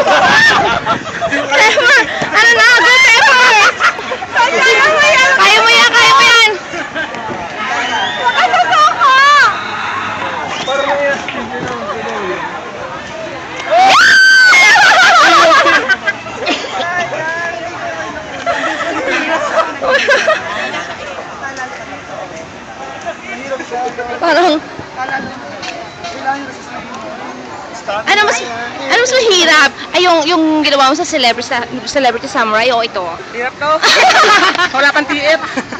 Trevor! Ano na? Go, Trevor! Kaya mo yan! Kaya mo yan! Kaya mo yan! Makasasaka! Parang may parang ano mas mahirap? Ay, yung ginawa mo sa Celebrity Samurai o ito? hirap to. Wala pang TF.